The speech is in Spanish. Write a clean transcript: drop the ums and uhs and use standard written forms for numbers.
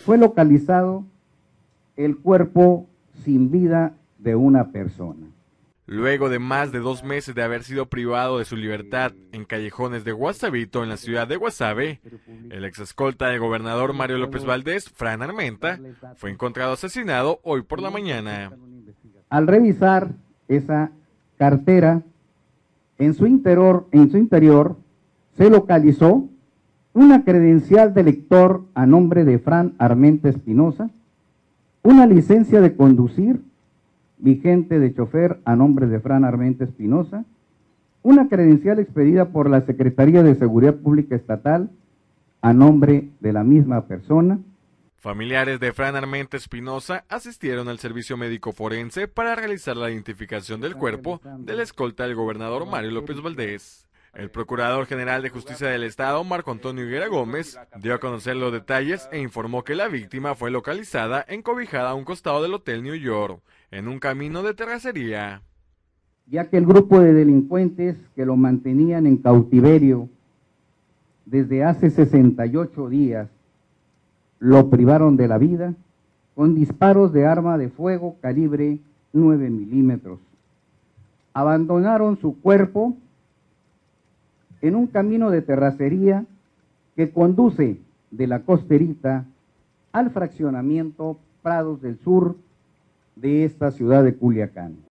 fue localizado el cuerpo sin vida de una persona. Luego de más de 2 meses de haber sido privado de su libertad en callejones de Guasavito, en la ciudad de Guasave, el ex escolta del gobernador Mario López Valdés, Fran Armenta, fue encontrado asesinado hoy por la mañana. Al revisar esa cartera, en su interior se localizó una credencial de lector a nombre de Fran Armenta Espinosa, una licencia de conducir vigente de chofer a nombre de Fran Armenta Espinosa, una credencial expedida por la Secretaría de Seguridad Pública Estatal a nombre de la misma persona. Familiares de Fran Armenta Espinosa asistieron al servicio médico forense para realizar la identificación del cuerpo de la escolta del gobernador Mario López Valdés. El Procurador General de Justicia del Estado, Marco Antonio Higuera Gómez, dio a conocer los detalles e informó que la víctima fue localizada encobijada a un costado del Hotel New York, en un camino de terracería. Ya que el grupo de delincuentes que lo mantenían en cautiverio desde hace 68 días lo privaron de la vida con disparos de arma de fuego calibre 9 milímetros. Abandonaron su cuerpo en un camino de terracería que conduce de la Costerita al fraccionamiento Prados del Sur de esta ciudad de Culiacán.